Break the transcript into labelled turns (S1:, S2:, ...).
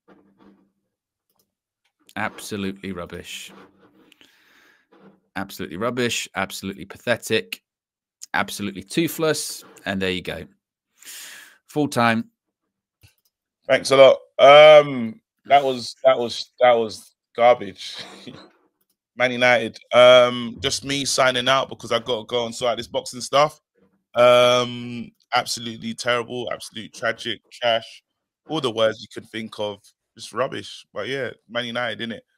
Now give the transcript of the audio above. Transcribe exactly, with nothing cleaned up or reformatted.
S1: Absolutely rubbish. Absolutely rubbish. Absolutely pathetic. Absolutely toothless. And there you go. Full time.
S2: Thanks a lot. Um, that was that was that was garbage. Man United. Um, just me signing out because I got to go and sort out this boxing stuff. Um, absolutely terrible, absolute tragic, trash, all the words you could think of, just rubbish. But yeah, Man United, innit?